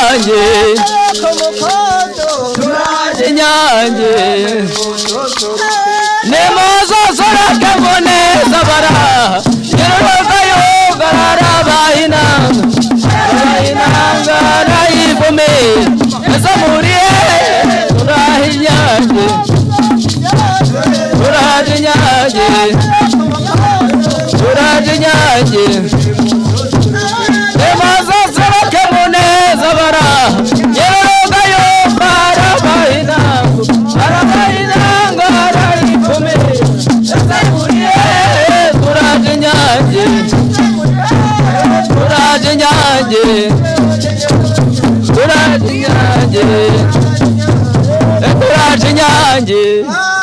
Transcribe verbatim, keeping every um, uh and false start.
inyange turaje inyange nemozo sorake moneza bara yeroga yoga rabayina rabayina rayivome ezamuriye turaje inyange turaje inyange turaje inyange nemozo sorake moneza bara yeroga yoga rabayina rabayina rayivome ezamuriye turaje inyange turaje inyange turaje inyange turaje inyange